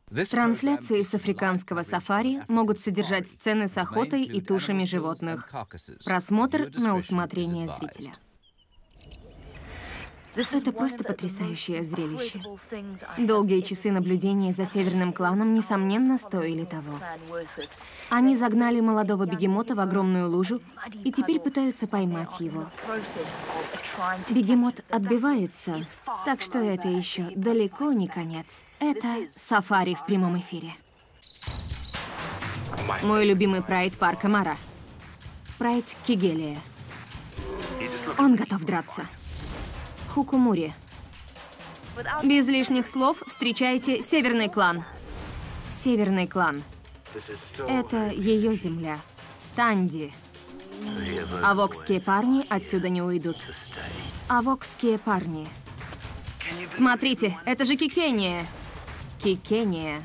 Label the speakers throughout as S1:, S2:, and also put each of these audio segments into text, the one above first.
S1: Трансляции с африканского сафари могут содержать сцены с охотой и тушами животных. Просмотр на усмотрение зрителя. Это просто потрясающее зрелище. Долгие часы наблюдения за северным кланом, несомненно, стоили того. Они загнали молодого бегемота в огромную лужу и теперь пытаются поймать его. Бегемот отбивается, так что это еще далеко не конец. Это сафари в прямом эфире. Мой любимый прайд парка Мара. Прайд Кигелия. Он готов драться. Хукумури. Без лишних слов встречайте Северный клан. Северный клан. Это ее земля. Танди. Авокские парни отсюда не уйдут. Авокские парни. Смотрите, это же Кикения. Кикения.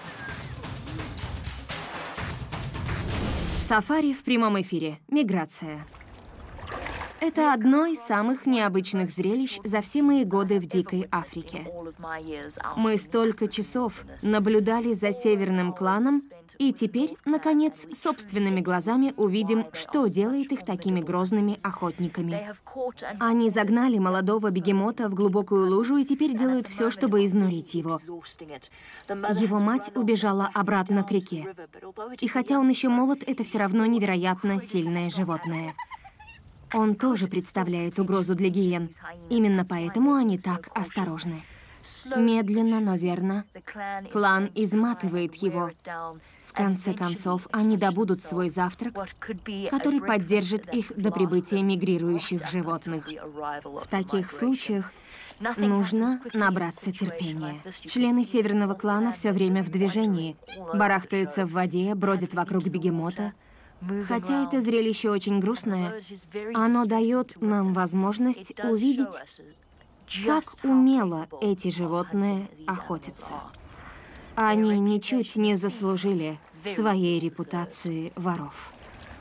S1: Сафари в прямом эфире. Миграция. Это одно из самых необычных зрелищ за все мои годы в дикой Африке. Мы столько часов наблюдали за северным кланом, и теперь, наконец, собственными глазами увидим, что делает их такими грозными охотниками. Они загнали молодого бегемота в глубокую лужу и теперь делают все, чтобы изнурить его. Его мать убежала обратно к реке. И хотя он еще молод, это все равно невероятно сильное животное. Он тоже представляет угрозу для гиен. Именно поэтому они так осторожны. Медленно, но верно, клан изматывает его. В конце концов, они добудут свой завтрак, который поддержит их до прибытия мигрирующих животных. В таких случаях нужно набраться терпения. Члены северного клана все время в движении, барахтаются в воде, бродят вокруг бегемота. Хотя это зрелище очень грустное, оно дает нам возможность увидеть, как умело эти животные охотятся. Они ничуть не заслужили своей репутации воров.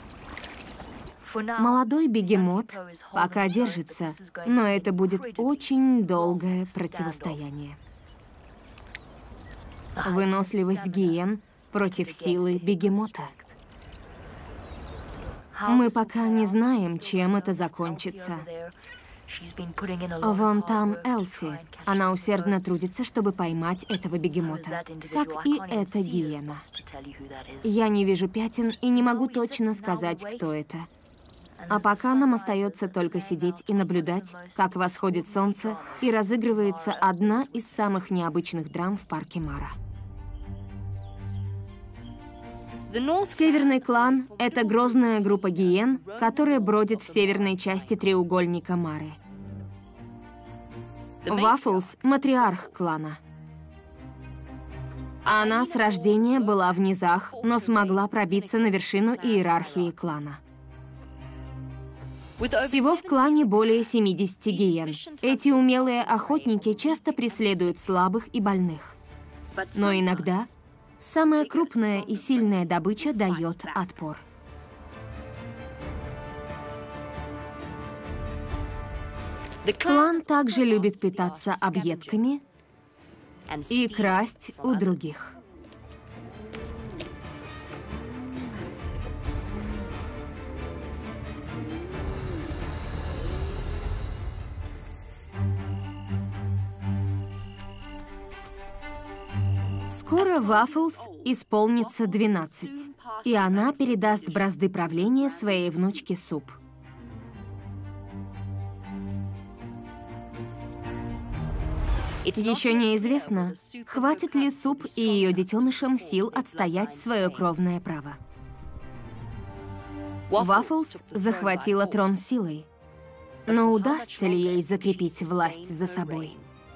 S1: Молодой бегемот пока держится, но это будет очень долгое противостояние. Выносливость гиен против силы бегемота. Мы пока не знаем, чем это закончится. Вон там Элси. Она усердно трудится, чтобы поймать этого бегемота, как и эта гиена. Я не вижу пятен и не могу точно сказать, кто это. А пока нам остается только сидеть и наблюдать, как восходит солнце и разыгрывается одна из самых необычных драм в парке Мара. Северный клан — это грозная группа гиен, которая бродит в северной части треугольника Мары. Вафлс — матриарх клана. Она с рождения была в низах, но смогла пробиться на вершину иерархии клана. Всего в клане более 70 гиен. Эти умелые охотники часто преследуют слабых и больных. Но иногда самая крупная и сильная добыча дает отпор. Клан также любит питаться объедками и красть у других. Скоро Вафлс исполнится 12, и она передаст бразды правления своей внучке Суп. Еще неизвестно, хватит ли Суп и ее детенышам сил отстоять свое кровное право. Вафлс захватила трон силой, но удастся ли ей закрепить власть за собой?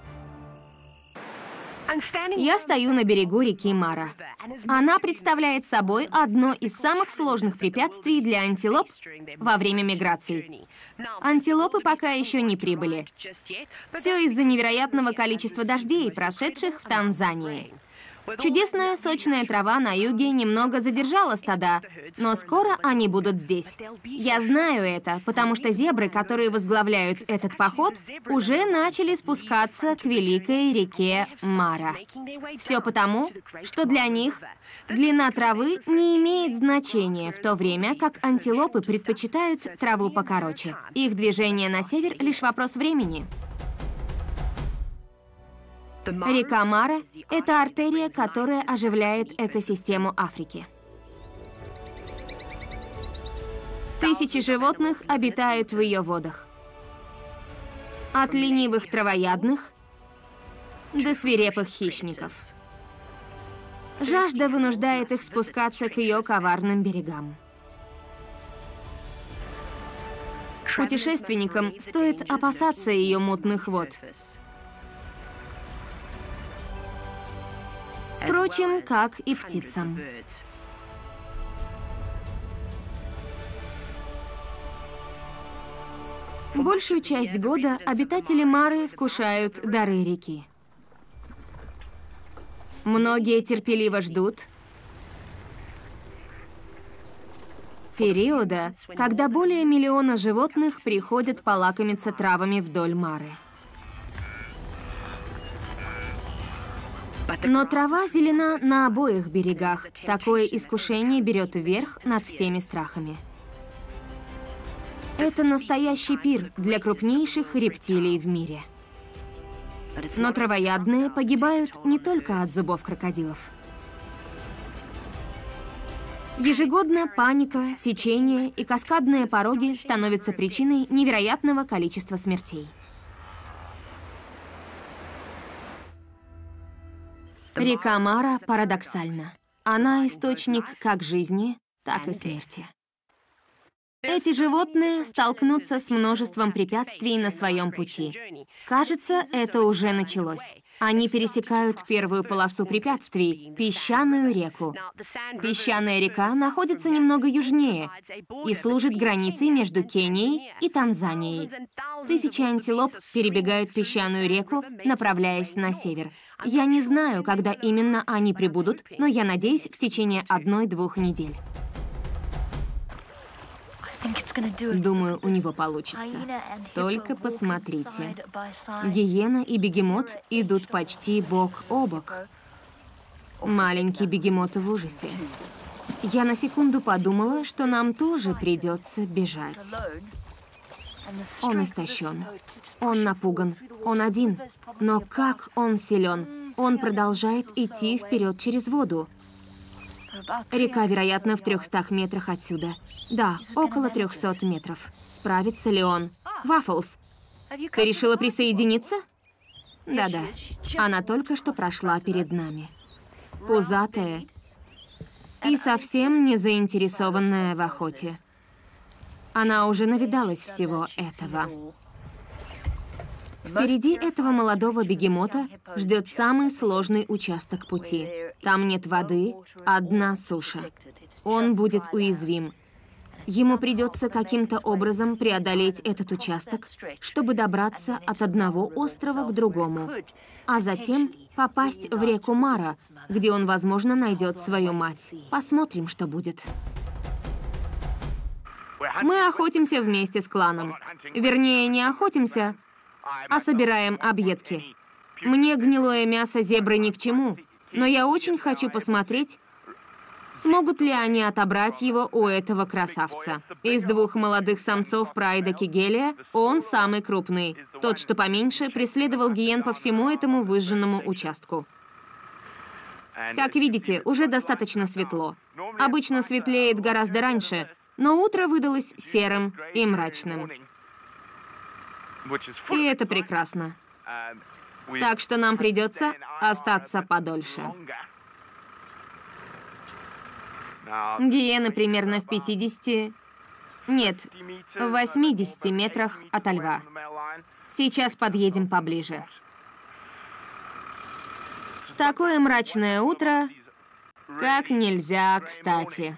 S1: Я стою на берегу реки Мара. Она представляет собой одно из самых сложных препятствий для антилоп во время миграций. Антилопы пока еще не прибыли. Все из-за невероятного количества дождей, прошедших в Танзании. Чудесная сочная трава на юге немного задержала стада, но скоро они будут здесь. Я знаю это, потому что зебры, которые возглавляют этот поход, уже начали спускаться к великой реке Мара. Все потому, что для них длина травы не имеет значения, в то время как антилопы предпочитают траву покороче. Их движение на север — лишь вопрос времени. Река Мара — это артерия, которая оживляет экосистему Африки. Тысячи животных обитают в ее водах. От ленивых травоядных до свирепых хищников. Жажда вынуждает их спускаться к ее коварным берегам. Путешественникам стоит опасаться ее мутных вод. Впрочем, как и птицам. Большую часть года обитатели Мары вкушают дары реки. Многие терпеливо ждут периода, когда более 1 миллиона животных приходят полакомиться травами вдоль Мары. Но трава зелена на обоих берегах. Такое искушение берет верх над всеми страхами. Это настоящий пир для крупнейших рептилий в мире. Но травоядные погибают не только от зубов крокодилов. Ежегодно паника, течение и каскадные пороги становятся причиной невероятного количества смертей. Река Мара парадоксальна. Она источник как жизни, так и смерти. Эти животные столкнутся с множеством препятствий на своем пути. Кажется, это уже началось. Они пересекают первую полосу препятствий — песчаную реку. Песчаная река находится немного южнее и служит границей между Кенией и Танзанией. Тысячи антилоп перебегают песчаную реку, направляясь на север. Я не знаю, когда именно они прибудут, но я надеюсь, в течение 1-2 недель. Думаю, у него получится. Только посмотрите. Гиена и бегемот идут почти бок о бок. Маленький бегемот в ужасе. Я на секунду подумала, что нам тоже придется бежать. Он истощен. Он напуган. Он один. Но как он силен. Он продолжает идти вперед через воду. Река, вероятно, в 300 метрах отсюда. Да, около 300 метров. Справится ли он? Вафлс, ты решила присоединиться? Да-да. Она только что прошла перед нами. Пузатая и совсем не заинтересованная в охоте. Она уже навидалась всего этого. Впереди этого молодого бегемота ждет самый сложный участок пути. Там нет воды, одна суша. Он будет уязвим. Ему придется каким-то образом преодолеть этот участок, чтобы добраться от одного острова к другому, а затем попасть в реку Мара, где он, возможно, найдет свою мать. Посмотрим, что будет. Мы охотимся вместе с кланом. Вернее, не охотимся, а собираем объедки. Мне гнилое мясо зебры ни к чему, но я очень хочу посмотреть, смогут ли они отобрать его у этого красавца. Из 2 молодых самцов прайда Кигелия он самый крупный. Тот, что поменьше, преследовал гиен по всему этому выжженному участку. Как видите, уже достаточно светло. Обычно светлеет гораздо раньше, но утро выдалось серым и мрачным. И это прекрасно. Так что нам придется остаться подольше. Гиены примерно в 50... Нет, в 80 метрах ото льва. Сейчас подъедем поближе. Такое мрачное утро, как нельзя кстати.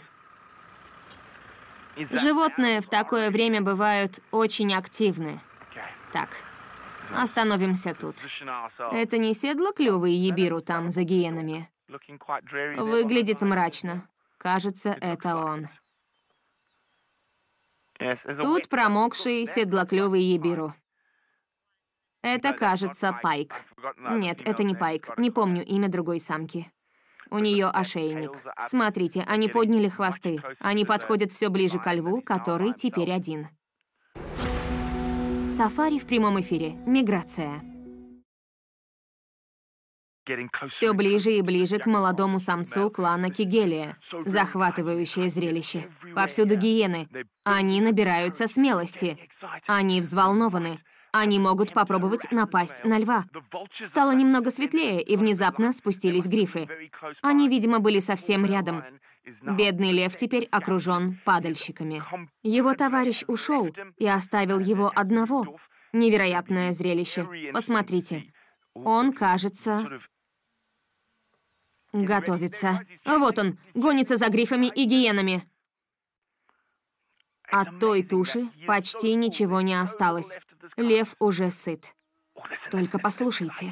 S1: Животные в такое время бывают очень активны. Так, остановимся тут. Это не седлоклювый Ебиру там за гиенами? Выглядит мрачно. Кажется, это он. Тут промокший седлоклювый ебиру. Это, кажется, Пайк. Нет, это не Пайк. Не помню имя другой самки. У нее ошейник. Смотрите, они подняли хвосты. Они подходят все ближе ко льву, который теперь один. Сафари в прямом эфире. Миграция. Все ближе и ближе к молодому самцу клана Кигелия. Захватывающее зрелище. Повсюду гиены. Они набираются смелости. Они взволнованы. Они могут попробовать напасть на льва. Стало немного светлее, и внезапно спустились грифы. Они, видимо, были совсем рядом. Бедный лев теперь окружен падальщиками. Его товарищ ушел и оставил его одного. Невероятное зрелище. Посмотрите. Он, кажется, готовится. Вот он, гонится за грифами и гиенами. От той туши почти ничего не осталось. Лев уже сыт. Только послушайте.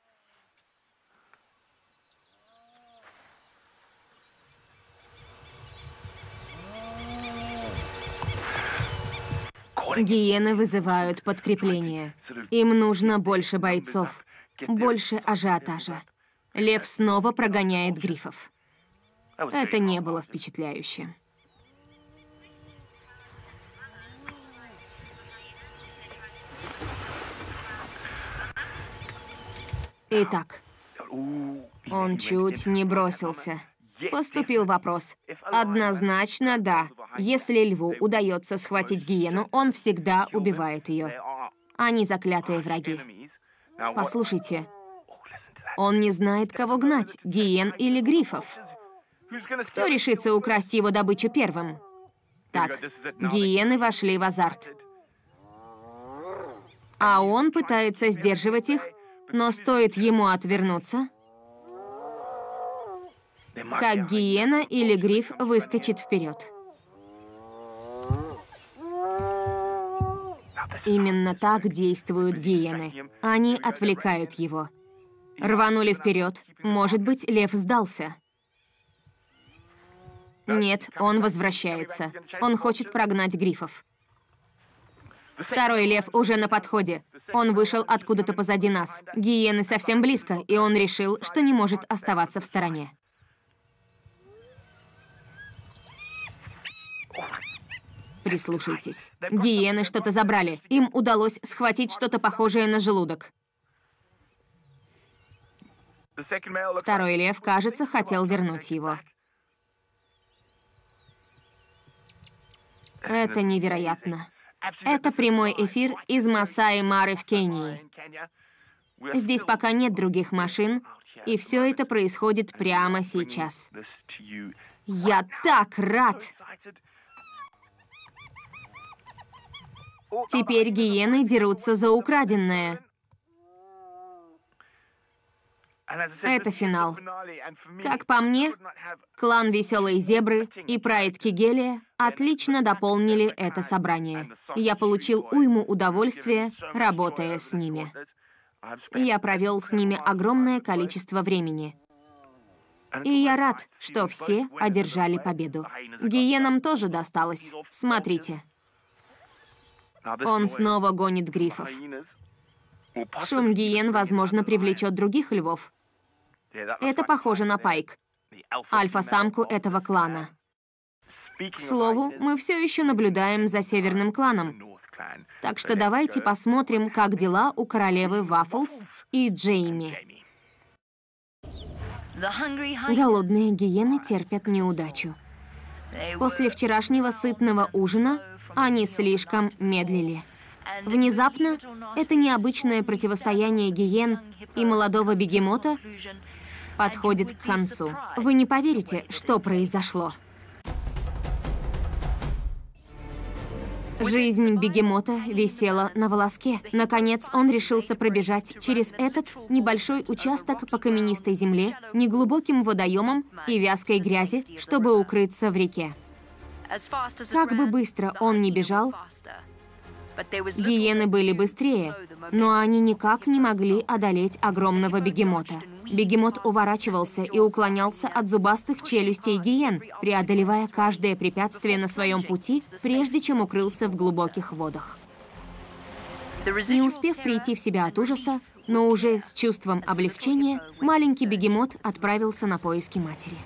S1: Гиены вызывают подкрепление. Им нужно больше бойцов, больше ажиотажа. Лев снова прогоняет грифов. Это не было впечатляюще. Итак, он чуть не бросился. Поступил вопрос. Однозначно да. Если льву удается схватить гиену, он всегда убивает ее. Они заклятые враги. Послушайте, он не знает, кого гнать, гиен или грифов. Кто решится украсть его добычу первым? Так, гиены вошли в азарт. А он пытается сдерживать их, но стоит ему отвернуться, как гиена или гриф выскочит вперед. Именно так действуют гиены. Они отвлекают его. Рванули вперед. Может быть, лев сдался. Нет, он возвращается. Он хочет прогнать грифов. Второй лев уже на подходе. Он вышел откуда-то позади нас. Гиены совсем близко, и он решил, что не может оставаться в стороне. Прислушайтесь. Гиены что-то забрали. Им удалось схватить что-то похожее на желудок. Второй лев, кажется, хотел вернуть его. Это невероятно. Это прямой эфир из Масаи Мары в Кении. Здесь пока нет других машин, и все это происходит прямо сейчас. Я так рад! Теперь гиены дерутся за украденное. Это финал. Как по мне, клан Веселой Зебры и Прайд Кигелия отлично дополнили это собрание. Я получил уйму удовольствия, работая с ними. Я провел с ними огромное количество времени. И я рад, что все одержали победу. Гиенам тоже досталось. Смотрите. Он снова гонит грифов. Шум гиен, возможно, привлечет других львов. Это похоже на Пайк, альфа-самку этого клана. К слову, мы все еще наблюдаем за северным кланом. Так что давайте посмотрим, как дела у королевы Ваффлс и Джейми. Голодные гиены терпят неудачу. После вчерашнего сытного ужина они слишком медлили. Внезапно это необычное противостояние гиен и молодого бегемота подходит к концу. Вы не поверите, что произошло. Жизнь бегемота висела на волоске. Наконец, он решился пробежать через этот небольшой участок по каменистой земле, неглубоким водоемам и вязкой грязи, чтобы укрыться в реке. Как бы быстро он ни бежал, гиены были быстрее, но они никак не могли одолеть огромного бегемота. Бегемот уворачивался и уклонялся от зубастых челюстей гиен, преодолевая каждое препятствие на своем пути, прежде чем укрылся в глубоких водах. Не успев прийти в себя от ужаса, но уже с чувством облегчения, маленький бегемот отправился на поиски матери.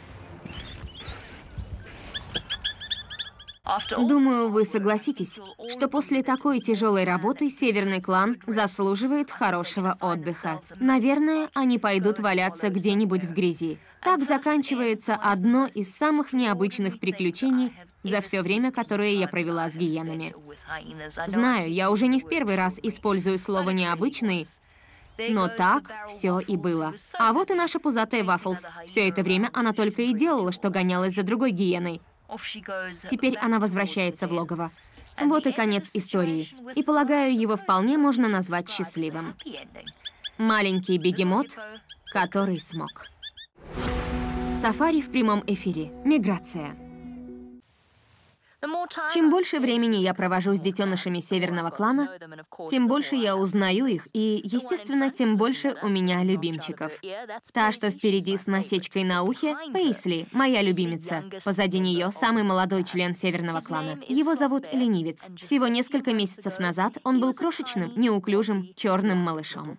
S1: Думаю, вы согласитесь, что после такой тяжелой работы северный клан заслуживает хорошего отдыха. Наверное, они пойдут валяться где-нибудь в грязи. Так заканчивается одно из самых необычных приключений за все время, которое я провела с гиенами. Знаю, я уже не в первый раз использую слово «необычный», но так все и было. А вот и наша пузатая Вафлс. Все это время она только и делала, что гонялась за другой гиеной. Теперь она возвращается в логово. Вот и конец истории. И, полагаю, его вполне можно назвать счастливым. Маленький бегемот, который смог. Сафари в прямом эфире. Миграция. Чем больше времени я провожу с детенышами северного клана, тем больше я узнаю их, и, естественно, тем больше у меня любимчиков. Та, что впереди с насечкой на ухе, Пейсли, моя любимица. Позади нее самый молодой член северного клана. Его зовут Ленивец. Всего несколько месяцев назад он был крошечным, неуклюжим, черным малышом.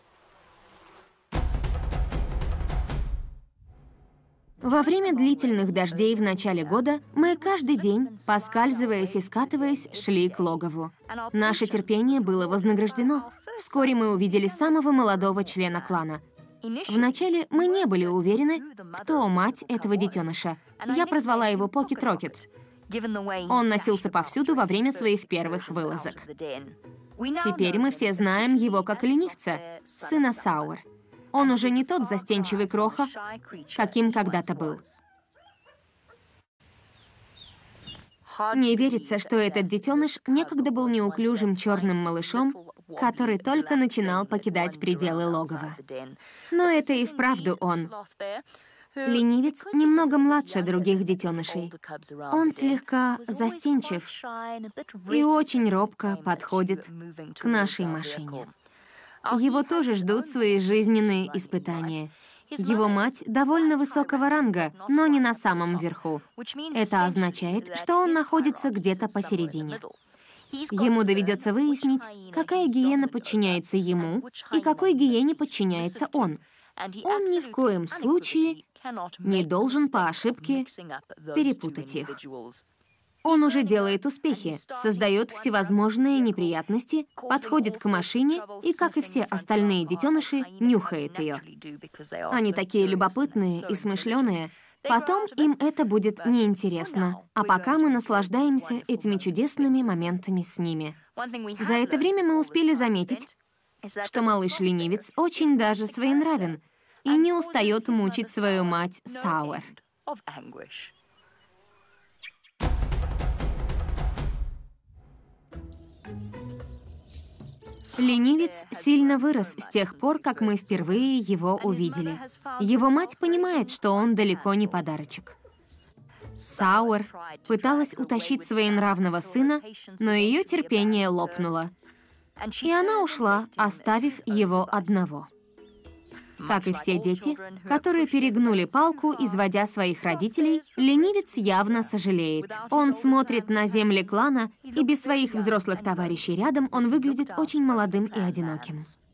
S1: Во время длительных дождей в начале года мы каждый день, поскальзываясь и скатываясь, шли к логову. Наше терпение было вознаграждено. Вскоре мы увидели самого молодого члена клана. Вначале мы не были уверены, кто мать этого детеныша. Я прозвала его Покет Рокет. Он носился повсюду во время своих первых вылазок. Теперь мы все знаем его как ленивца, сына Сауэр. Он уже не тот застенчивый кроха, каким когда-то был. Не верится, что этот детеныш некогда был неуклюжим черным малышом, который только начинал покидать пределы логова. Но это и вправду он. Ленивец немного младше других детенышей. Он слегка застенчив и очень робко подходит к нашей машине. Его тоже ждут свои жизненные испытания. Его мать довольно высокого ранга, но не на самом верху. Это означает, что он находится где-то посередине. Ему доведется выяснить, какая гиена подчиняется ему и какой гиене подчиняется он. Он ни в коем случае не должен по ошибке перепутать их. Он уже делает успехи, создает всевозможные неприятности, подходит к машине и, как и все остальные детеныши, нюхает ее. Они такие любопытные и смышленые. Потом им это будет неинтересно, а пока мы наслаждаемся этими чудесными моментами с ними. За это время мы успели заметить, что малыш-ленивец очень даже своенравен и не устает мучить свою мать Сауэр. Ленивец сильно вырос с тех пор, как мы впервые его увидели. Его мать понимает, что он далеко не подарочек. Сауэр пыталась утащить своенравного сына, но ее терпение лопнуло. И она ушла, оставив его одного. Как и все дети, которые перегнули палку, изводя своих родителей, ленивец явно сожалеет. Он смотрит на земли клана, и без своих взрослых товарищей рядом он выглядит очень молодым и одиноким.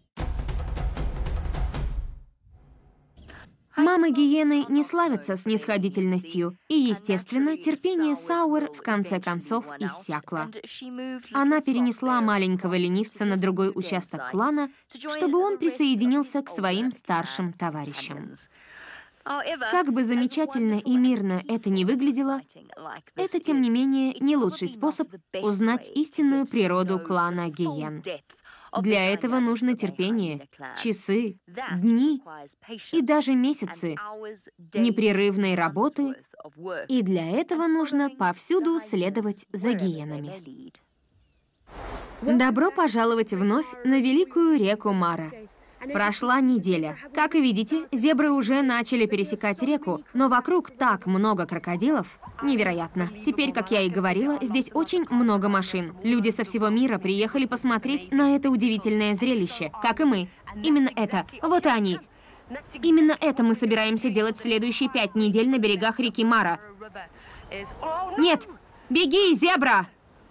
S1: Мамы гиены не славятся снисходительностью, и, естественно, терпение Сауэр в конце концов иссякло. Она перенесла маленького ленивца на другой участок клана, чтобы он присоединился к своим старшим товарищам. Как бы замечательно и мирно это ни выглядело, это, тем не менее, не лучший способ узнать истинную природу клана гиен. Для этого нужно терпение, часы, дни и даже месяцы непрерывной работы, и для этого нужно повсюду следовать за гиенами. Добро пожаловать вновь на великую реку Мара. Прошла неделя. Как и видите, зебры уже начали пересекать реку, но вокруг так много крокодилов. Невероятно. Теперь, как я и говорила, здесь очень много машин. Люди со всего мира приехали посмотреть на это удивительное зрелище, как и мы. Именно это. Вот и они. Именно это мы собираемся делать следующие 5 недель на берегах реки Мара. Нет! Беги, зебра!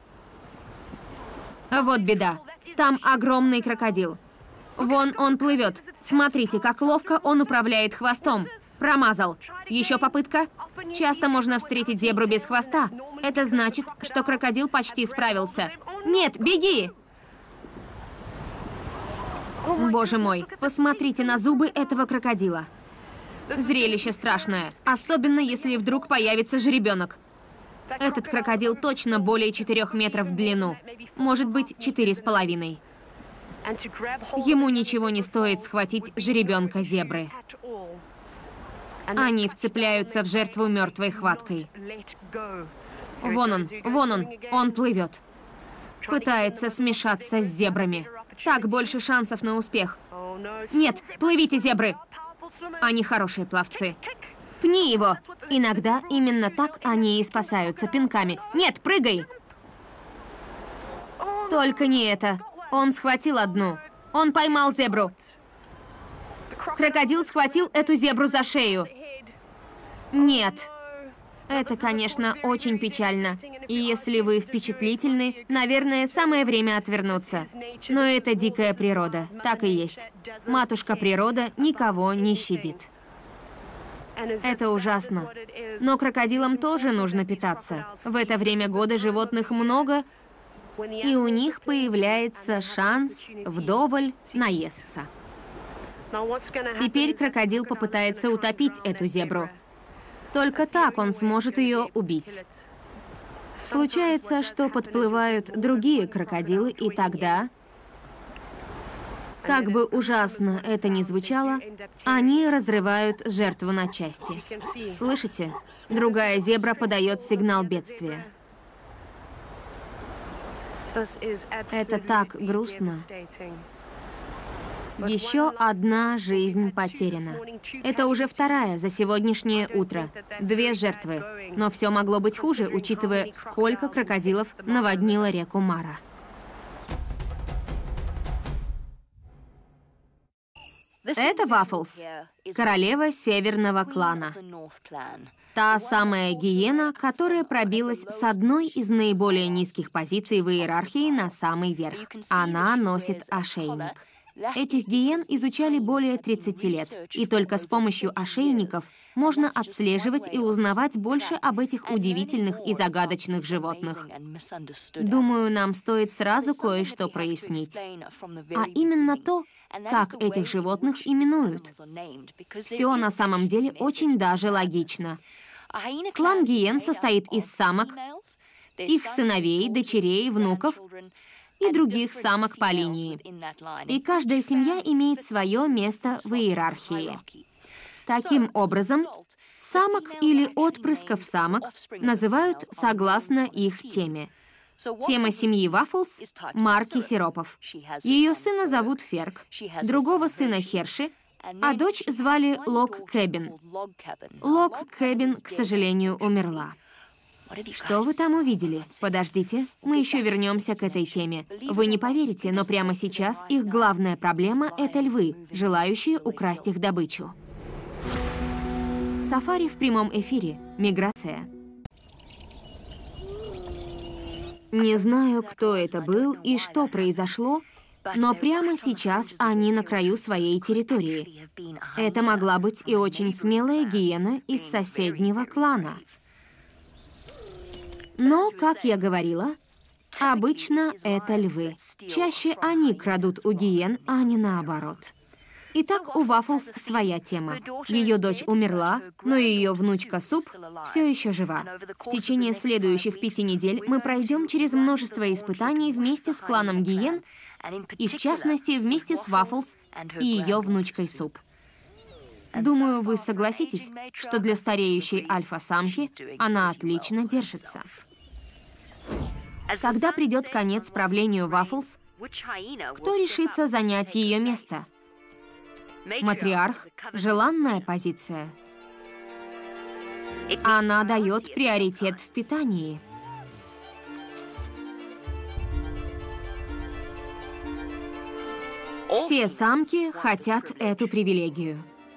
S1: Вот беда. Там огромный крокодил. Вон он плывет. Смотрите, как ловко он управляет хвостом. Промазал. Еще попытка. Часто можно встретить зебру без хвоста. Это значит, что крокодил почти справился. Нет, беги! Боже мой, посмотрите на зубы этого крокодила. Зрелище страшное, особенно если вдруг появится жеребенок. Этот крокодил точно более 4 метров в длину, может быть, 4,5. Ему ничего не стоит схватить жеребенка зебры. Они вцепляются в жертву мертвой хваткой. Вон он плывет. Пытается смешаться с зебрами. Так больше шансов на успех. Нет, плывите, зебры! Они хорошие пловцы. Пни его! Иногда именно так они и спасаются пинками. Нет, прыгай! Только не это. Он схватил одну. Он поймал зебру. Крокодил схватил эту зебру за шею. Нет. Это, конечно, очень печально. И если вы впечатлительны, наверное, самое время отвернуться. Но это дикая природа. Так и есть. Матушка природа никого не щадит. Это ужасно. Но крокодилам тоже нужно питаться. В это время года животных много, и у них появляется шанс вдоволь наесться. Теперь крокодил попытается утопить эту зебру. Только так он сможет ее убить. Случается, что подплывают другие крокодилы, и тогда, как бы ужасно это ни звучало, они разрывают жертву на части. Слышите? Другая зебра подает сигнал бедствия. Это так грустно. Еще одна жизнь потеряна. Это уже вторая за сегодняшнее утро. 2 жертвы. Но все могло быть хуже, учитывая, сколько крокодилов наводнило реку Мара. Это Вафлс, королева северного клана. Та самая гиена, которая пробилась с одной из наиболее низких позиций в иерархии на самый верх. Она носит ошейник. Этих гиен изучали более 30 лет, и только с помощью ошейников можно отслеживать и узнавать больше об этих удивительных и загадочных животных. Думаю, нам стоит сразу кое-что прояснить. А именно то, как этих животных именуют. Все на самом деле очень даже логично. Клан гиен состоит из самок, их сыновей, дочерей, внуков и других самок по линии. И каждая семья имеет свое место в иерархии. Таким образом, самок или отпрысков самок называют согласно их теме. Тема семьи Вафлс — марки сиропов. Ее сына зовут Ферк, другого сына Херши, а дочь звали Лог Кэбин. Лог Кэбин, к сожалению, умерла. Что вы там увидели? Подождите, мы еще вернемся к этой теме. Вы не поверите, но прямо сейчас их главная проблема — это львы, желающие украсть их добычу. Сафари в прямом эфире. Миграция. Не знаю, кто это был и что произошло, но прямо сейчас они на краю своей территории. Это могла быть и очень смелая гиена из соседнего клана. Но, как я говорила, обычно это львы. Чаще они крадут у гиен, а не наоборот. Итак, у Вафлс своя тема. Ее дочь умерла, но ее внучка Суп все еще жива. В течение следующих 5 недель мы пройдем через множество испытаний вместе с кланом гиен, и в частности вместе с Вафлс и ее внучкой Суп. Думаю, вы согласитесь, что для стареющей альфа-самки она отлично держится. Когда придет конец правлению Вафлс, кто решится занять ее место? Матриарх — желанная позиция. Она дает приоритет в питании. Все самки хотят эту привилегию.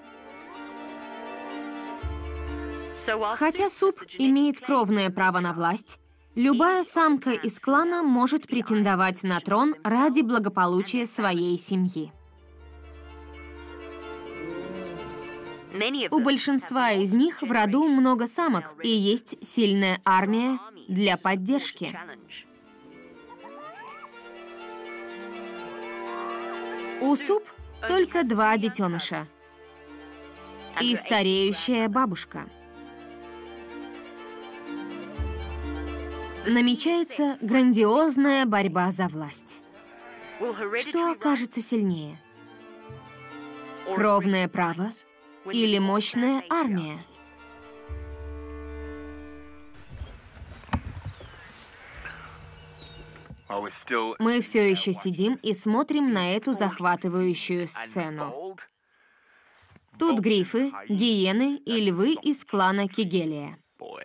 S1: Хотя суп имеет кровное право на власть, любая самка из клана может претендовать на трон ради благополучия своей семьи. У большинства из них в роду много самок, и есть сильная армия для поддержки. У суп только 2 детеныша и стареющая бабушка. Намечается грандиозная борьба за власть. Что окажется сильнее? Кровное право или мощная армия? Мы все еще сидим и смотрим на эту захватывающую сцену. Тут грифы, гиены и львы из клана Кигелия.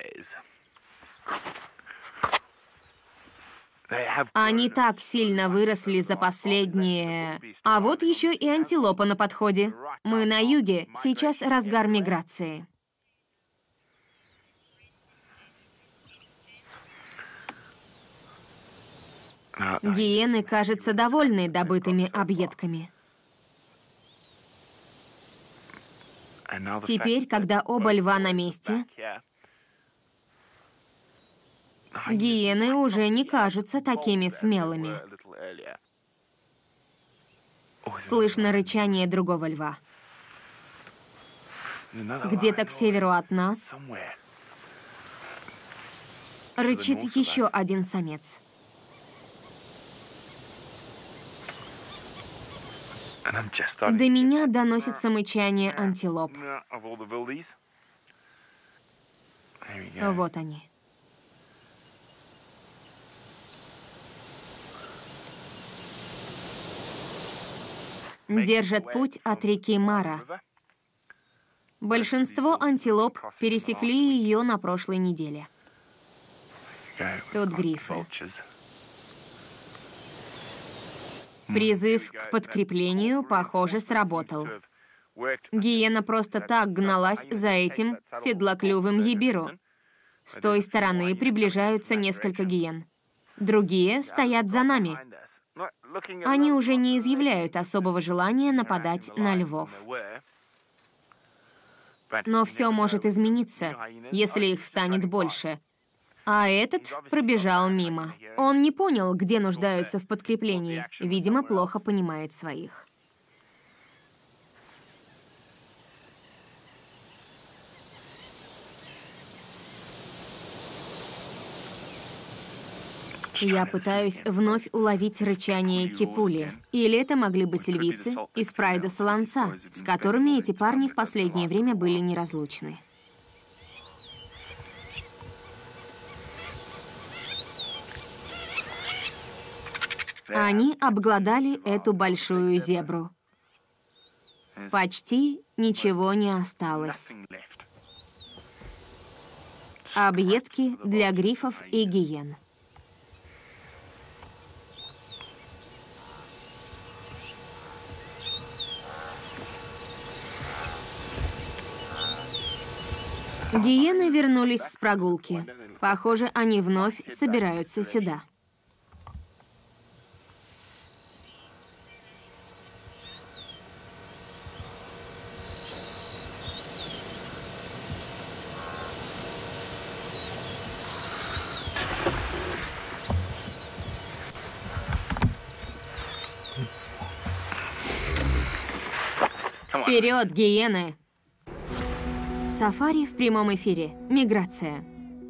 S1: Они так сильно выросли за последние... А вот еще и антилопа на подходе. Мы на юге, сейчас разгар миграции. Гиены, кажется, довольны добытыми объедками. Теперь, когда оба льва на месте, гиены уже не кажутся такими смелыми. Слышно рычание другого льва. Где-то к северу от нас рычит еще один самец. До меня доносится мычание антилоп. Вот они. Держат путь от реки Мара. Большинство антилоп пересекли ее на прошлой неделе. Тут грифы. Призыв к подкреплению, похоже, сработал. Гиена просто так гналась за этим седлоклювым ебиру. С той стороны приближаются несколько гиен. Другие стоят за нами. Они уже не изъявляют особого желания нападать на львов. Но все может измениться, если их станет больше. А этот пробежал мимо. Он не понял, где нуждаются в подкреплении. Видимо, плохо понимает своих. Я пытаюсь вновь уловить рычание кипули. Или это могли быть львицы из прайда Солонца, с которыми эти парни в последнее время были неразлучны. Они обглодали эту большую зебру. Почти ничего не осталось. Объедки для грифов и гиен. Гиены вернулись с прогулки. Похоже, они вновь собираются сюда. Вперед, гиены! Сафари в прямом эфире. Миграция.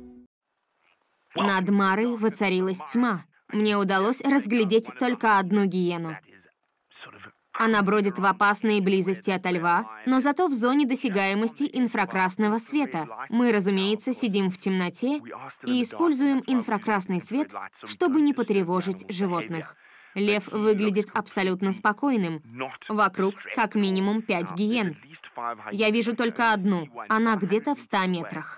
S1: Над Марой воцарилась тьма. Мне удалось разглядеть только одну гиену. Она бродит в опасной близости от льва, но зато в зоне досягаемости инфракрасного света. Мы, разумеется, сидим в темноте и используем инфракрасный свет, чтобы не потревожить животных. Лев выглядит абсолютно спокойным. Вокруг как минимум 5 гиен. Я вижу только одну. Она где-то в 100 метрах.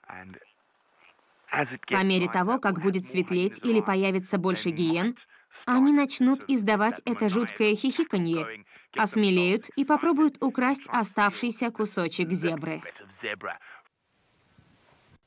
S1: По мере того, как будет светлеть или появится больше гиен, они начнут издавать это жуткое хихиканье, осмелеют и попробуют украсть оставшийся кусочек зебры.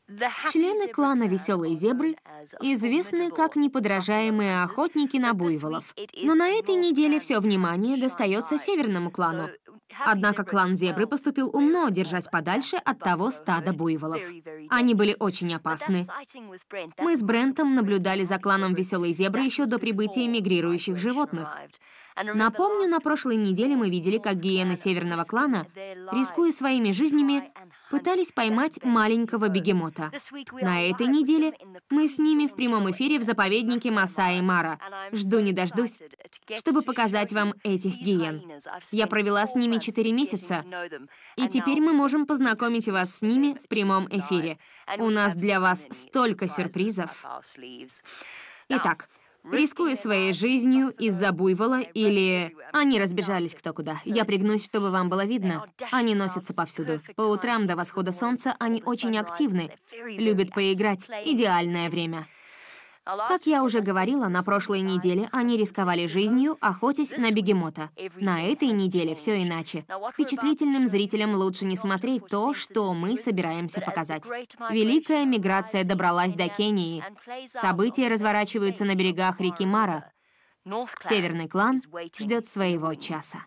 S1: Члены клана Веселой Зебры известны как неподражаемые охотники на буйволов. Но на этой неделе все внимание достается северному клану. Однако клан Зебры поступил умно, держась подальше от того стада буйволов. Они были очень опасны. Мы с Брентом наблюдали за кланом Веселой Зебры еще до прибытия мигрирующих животных. Напомню, на прошлой неделе мы видели, как гиены северного клана, рискуя своими жизнями, пытались поймать маленького бегемота. На этой неделе мы с ними в прямом эфире в заповеднике Масаи Мара. Жду не дождусь, чтобы показать вам этих гиен. Я провела с ними 4 месяца, и теперь мы можем познакомить вас с ними в прямом эфире. У нас для вас столько сюрпризов. Итак, рискуя своей жизнью из-за буйвола или... Они разбежались кто куда. Я пригнусь, чтобы вам было видно. Они носятся повсюду. По утрам до восхода солнца они очень активны. Любят поиграть. Идеальное время. Как я уже говорила, на прошлой неделе они рисковали жизнью, охотясь на бегемота. На этой неделе все иначе. Впечатлительным зрителям лучше не смотреть то, что мы собираемся показать. Великая миграция добралась до Кении. События разворачиваются на берегах реки Мара. Северный клан ждет своего часа.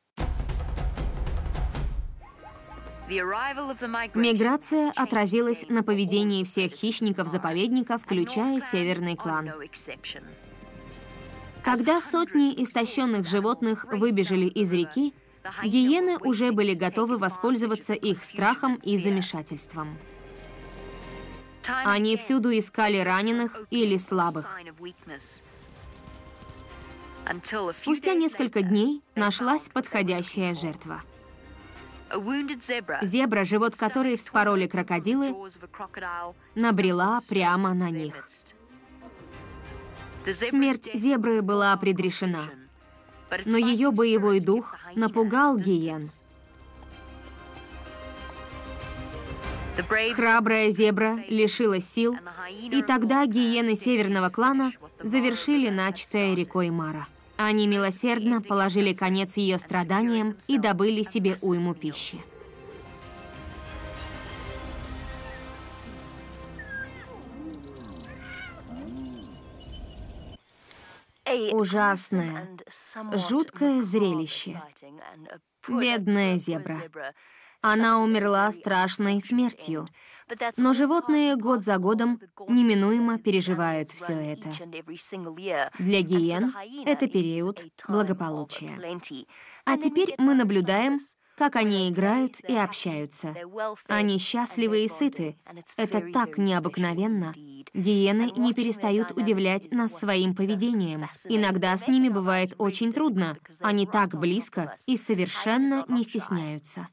S1: Миграция отразилась на поведении всех хищников заповедника, включая северный клан. Когда сотни истощенных животных выбежали из реки, гиены уже были готовы воспользоваться их страхом и замешательством. Они всюду искали раненых или слабых. Спустя несколько дней нашлась подходящая жертва. Зебра, живот которой вспороли крокодилы, набрела прямо на них. Смерть зебры была предрешена, но ее боевой дух напугал гиен. Храбрая зебра лишилась сил, и тогда гиены северного клана завершили начатое рекой Мара. Они милосердно положили конец ее страданиям и добыли себе уйму пищи. Ужасное, жуткое зрелище. Бедная зебра. Она умерла страшной смертью. Но животные год за годом неминуемо переживают все это. Для гиен это период благополучия. А теперь мы наблюдаем, как они играют и общаются. Они счастливы и сыты. Это так необыкновенно. Гиены не перестают удивлять нас своим поведением. Иногда с ними бывает очень трудно. Они так близко и совершенно не стесняются.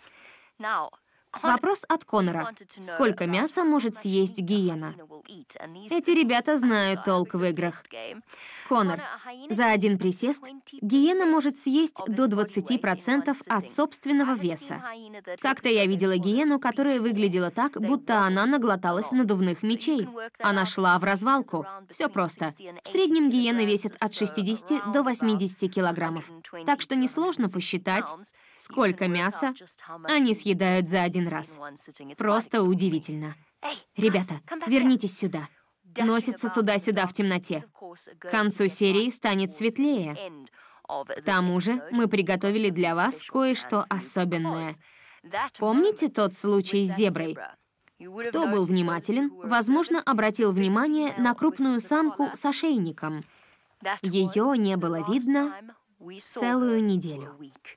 S1: Вопрос от Конора. Сколько мяса может съесть гиена? Эти ребята знают толк в играх. Конор, за один присест гиена может съесть до 20% от собственного веса. Как-то я видела гиену, которая выглядела так, будто она наглоталась надувных мечей. Она шла в развалку. Все просто. В среднем гиены весят от 60 до 80 килограммов. Так что несложно посчитать, сколько мяса они съедают за один раз. Просто удивительно. Ребята, вернитесь сюда. Носятся туда-сюда в темноте. К концу серии станет светлее. К тому же мы приготовили для вас кое-что особенное. Помните тот случай с зеброй? Кто был внимателен, возможно, обратил внимание на крупную самку с ошейником. Ее не было видно целую неделю.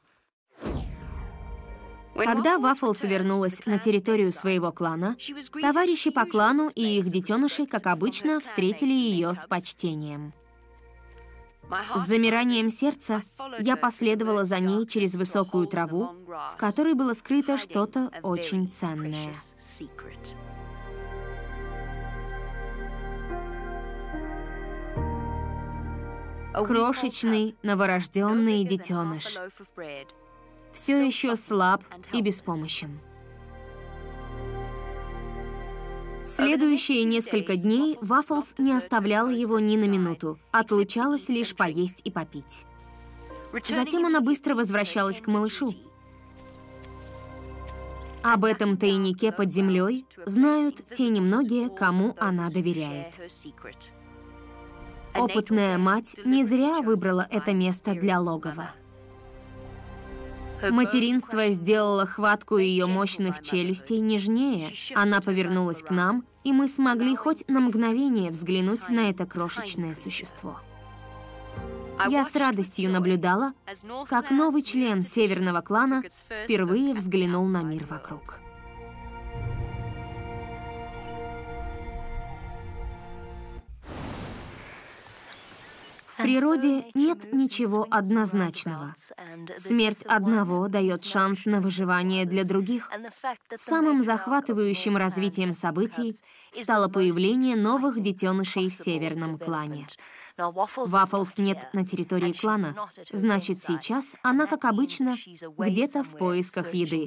S1: Когда Вафлс вернулась на территорию своего клана, товарищи по клану и их детеныши, как обычно, встретили ее с почтением. С замиранием сердца я последовала за ней через высокую траву, в которой было скрыто что-то очень ценное. Крошечный новорожденный детеныш. Все еще слаб и беспомощен. Следующие несколько дней Вафлс не оставляла его ни на минуту, отлучалась лишь поесть и попить. Затем она быстро возвращалась к малышу. Об этом тайнике под землей знают те немногие, кому она доверяет. Опытная мать не зря выбрала это место для логова. Материнство сделало хватку ее мощных челюстей нежнее. Она повернулась к нам, и мы смогли хоть на мгновение взглянуть на это крошечное существо. Я с радостью наблюдала, как новый член северного клана впервые взглянул на мир вокруг. В природе нет ничего однозначного. Смерть одного дает шанс на выживание для других. Самым захватывающим развитием событий стало появление новых детенышей в северном клане. Вафлс нет на территории клана, значит, сейчас она, как обычно, где-то в поисках еды.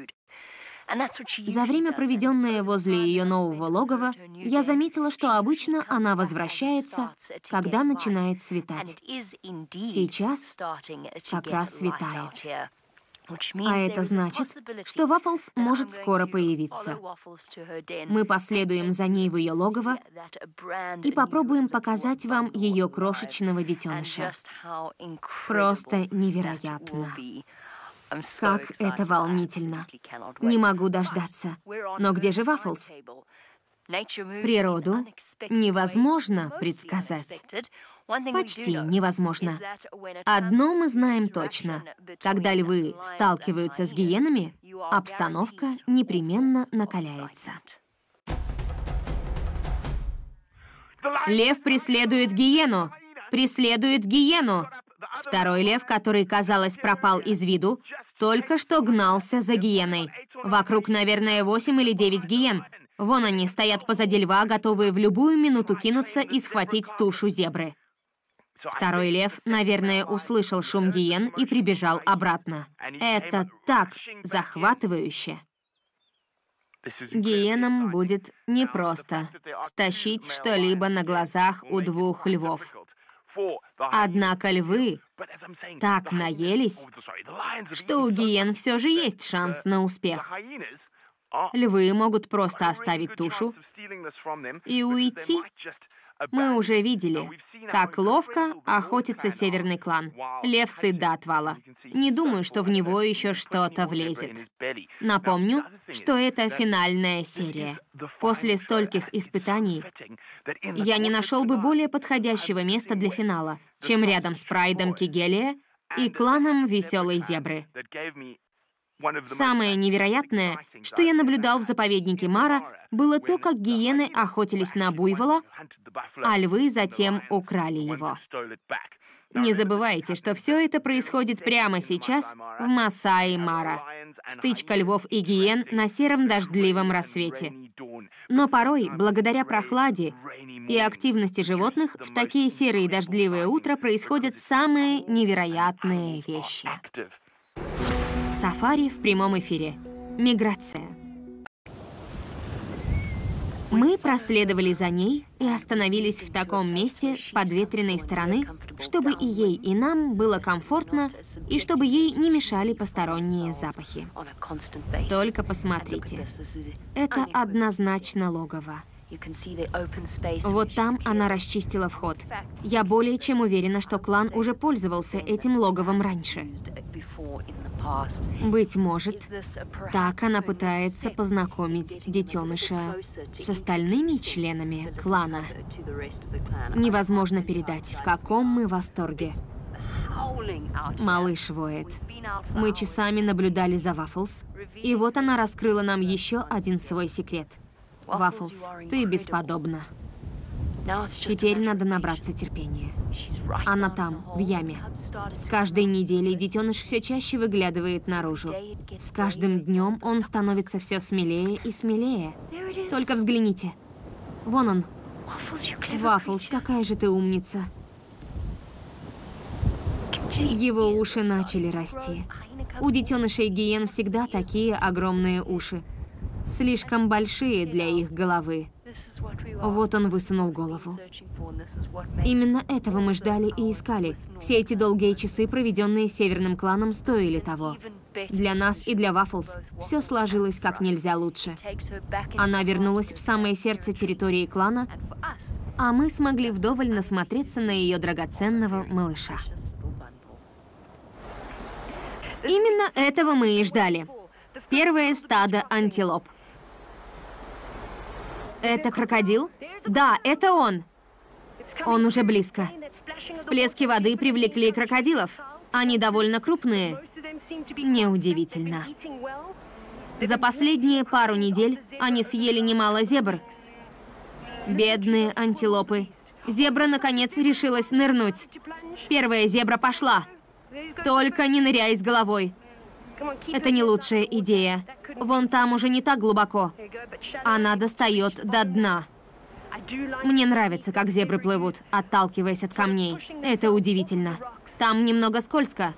S1: За время, проведенное возле ее нового логова, я заметила, что обычно она возвращается, когда начинает светать. Сейчас как раз светает. А это значит, что Вафлс может скоро появиться. Мы последуем за ней в ее логово и попробуем показать вам ее крошечного детеныша. Просто невероятно. Как это волнительно. Не могу дождаться. Но где же Вафлс? Природу невозможно предсказать. Почти невозможно. Одно мы знаем точно. Когда львы сталкиваются с гиенами, обстановка непременно накаляется. Лев преследует гиену! Преследует гиену! Второй лев, который, казалось, пропал из виду, только что гнался за гиеной. Вокруг, наверное, 8 или 9 гиен. Вон они стоят позади льва, готовые в любую минуту кинуться и схватить тушу зебры. Второй лев, наверное, услышал шум гиен и прибежал обратно. Это так захватывающе. Гиенам будет непросто стащить что-либо на глазах у двух львов. Однако львы так наелись, что у гиен все же есть шанс на успех. Львы могут просто оставить тушу и уйти. Мы уже видели, как ловко охотится северный клан. Лев сыт до отвала. Не думаю, что в него еще что-то влезет. Напомню, что это финальная серия. После стольких испытаний я не нашел бы более подходящего места для финала, чем рядом с Прайдом Кигелия и кланом Веселой Зебры. Самое невероятное, что я наблюдал в заповеднике Мара, было то, как гиены охотились на буйвола, а львы затем украли его. Не забывайте, что все это происходит прямо сейчас в Масаи Мара. Стычка львов и гиен на сером дождливом рассвете. Но порой, благодаря прохладе и активности животных, в такие серые дождливые утра происходят самые невероятные вещи. Сафари в прямом эфире. Миграция. Мы проследовали за ней и остановились в таком месте с подветренной стороны, чтобы и ей, и нам было комфортно, и чтобы ей не мешали посторонние запахи. Только посмотрите. Это однозначно логово. Вот там она расчистила вход. Я более чем уверена, что клан уже пользовался этим логовом раньше. Быть может, так она пытается познакомить детеныша с остальными членами клана. Невозможно передать, в каком мы восторге. Малыш воет. Мы часами наблюдали за Вафлс, и вот она раскрыла нам еще один свой секрет. Вафлс, ты бесподобна. Теперь надо набраться терпения. Она там, в яме. С каждой неделей детеныш все чаще выглядывает наружу. С каждым днем он становится все смелее и смелее. Только взгляните. Вон он. Вафлс, какая же ты умница. Его уши начали расти. У детенышей гиен всегда такие огромные уши. Слишком большие для их головы. Вот он высунул голову. Именно этого мы ждали и искали. Все эти долгие часы, проведенные северным кланом, стоили того. Для нас и для Вафлс все сложилось как нельзя лучше. Она вернулась в самое сердце территории клана, а мы смогли вдоволь насмотреться на ее драгоценного малыша. Именно этого мы и ждали. Первое стадо антилоп. Это крокодил? Да, это он. Он уже близко. Всплески воды привлекли крокодилов. Они довольно крупные. Неудивительно. За последние пару недель они съели немало зебр. Бедные антилопы. Зебра, наконец, решилась нырнуть. Первая зебра пошла. Только не ныряй с головой. Это не лучшая идея. Вон там уже не так глубоко. Она достает до дна. Мне нравится, как зебры плывут, отталкиваясь от камней. Это удивительно. Там немного скользко.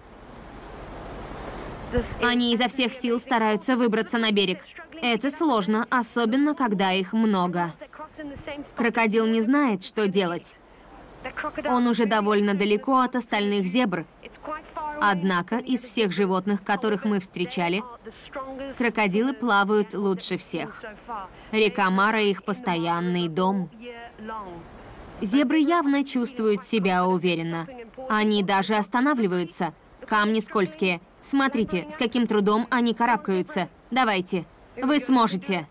S1: Они изо всех сил стараются выбраться на берег. Это сложно, особенно когда их много. Крокодил не знает, что делать. Он уже довольно далеко от остальных зебр. Однако из всех животных, которых мы встречали, крокодилы плавают лучше всех. Река Мара — их постоянный дом. Зебры явно чувствуют себя уверенно. Они даже останавливаются. Камни скользкие. Смотрите, с каким трудом они карабкаются. Давайте, вы сможете.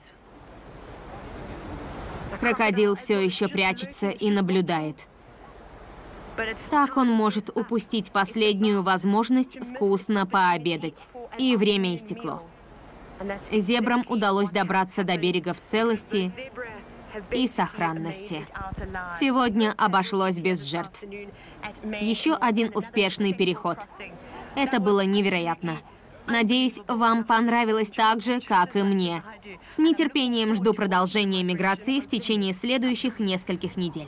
S1: Крокодил все еще прячется и наблюдает. Так он может упустить последнюю возможность вкусно пообедать. И время истекло. Зебрам удалось добраться до берега в целости и сохранности. Сегодня обошлось без жертв. Еще один успешный переход. Это было невероятно. Надеюсь, вам понравилось так же, как и мне. С нетерпением жду продолжения миграции в течение следующих нескольких недель.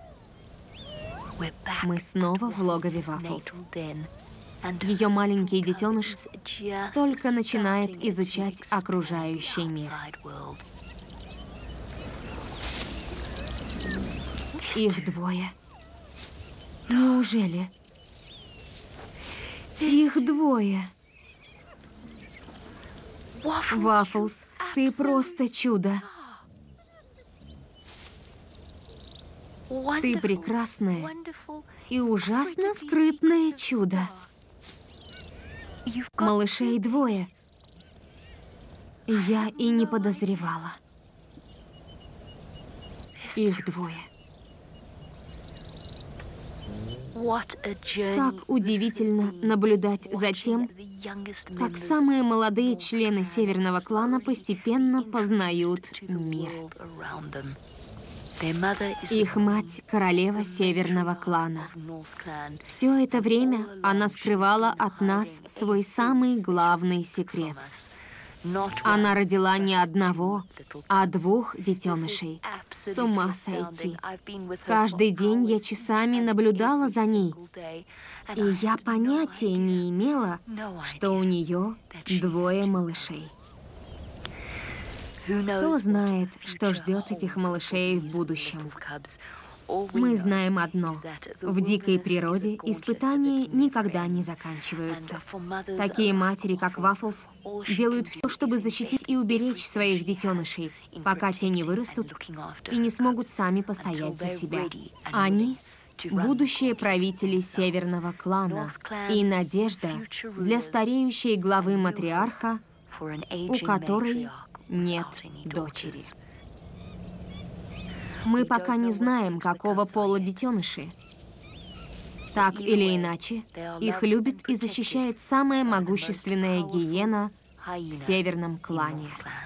S1: Мы снова в логове Вафлс. Ее маленький детеныш только начинает изучать окружающий мир. Их двое. Неужели? Их двое. Вафлс, ты просто чудо. Ты прекрасное и ужасно скрытное чудо. Малышей двое. Я и не подозревала. Их двое. Как удивительно наблюдать за тем, как самые молодые члены северного клана постепенно познают мир. Их мать — королева северного клана. Все это время она скрывала от нас свой самый главный секрет. Она родила не одного, а двух детенышей. С ума сойти. Каждый день я часами наблюдала за ней. И я понятия не имела, что у нее двое малышей. Кто знает, что ждет этих малышей в будущем? Мы знаем одно. В дикой природе испытания никогда не заканчиваются. Такие матери, как Вафлс, делают все, чтобы защитить и уберечь своих детенышей, пока те не вырастут и не смогут сами постоять за себя. Они — будущие правители северного клана и надежда для стареющей главы матриарха, у которой нет дочери. Мы пока не знаем, какого пола детеныши. Так или иначе, их любит и защищает самая могущественная гиена в северном клане.